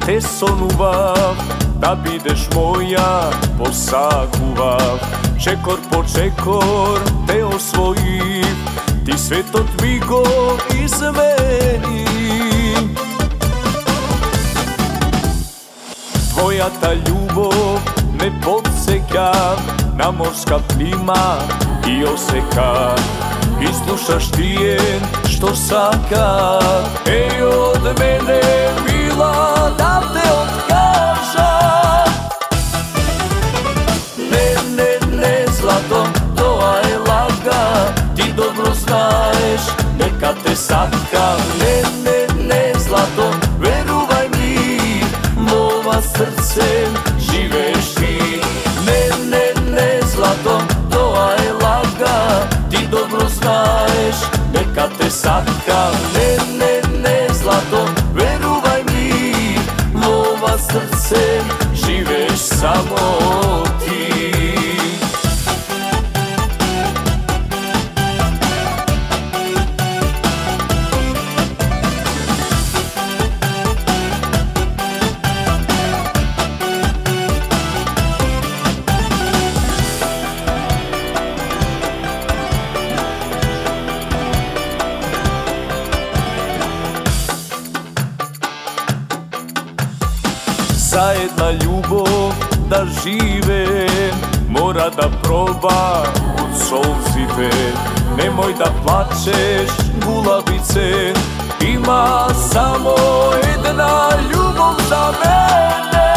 te sonував, da bideš moja posakuvav. Čekor po čekor te osvojiv, ti sve to tvigo izmeni. Tvoja ta ljubov me podseka na morska plima i oseka. I slušaš ti je što saka, ej od mene mila da te otkažam. Ne, zlato, to je laga, ti dobro znaješ, neka te satka. Ne, zlato, veruvaj mi, mova srcem živeš ti. Ne, zlato, to je laga, ti dobro znaješ, neka te satka. Ne, zlato, veruvaj mi, mova srcem živeš samo ti. Zajedna ljubov da žive, mora da proba od solzive. Nemoj da plačeš, gulabice, ima samo jedna ljubav za mene.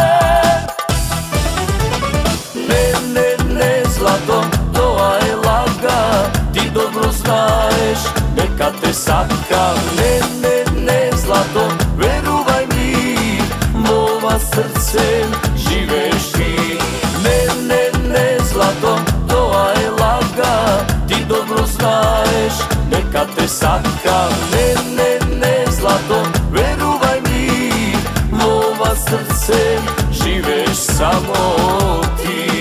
Ne, zlato, to je laga, ti dobro znaješ, neka te satka. Ne, zlato, veruvaj mi, mova srcem živeš ti. Ne, zlato, to je laga, ti dobro znaješ, neka te satka. Ne, zlato, veruvaj mi, mova srcem živeš samo ti.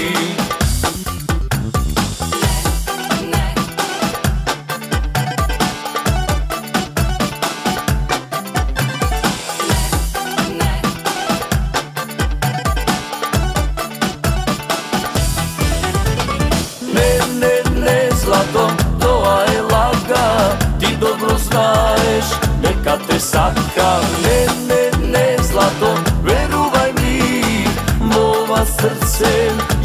Ne, zlato, to je laga, ti dobro znaješ, neka te satka. Ne, zlato, veruvaj mi, mova srcem